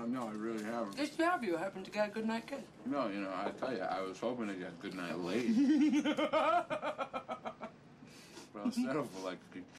No, I really haven't. Yes, you have. You happen to get a good night kiss. No, you know, I tell you, I was hoping to get good night late. But I'll settle for like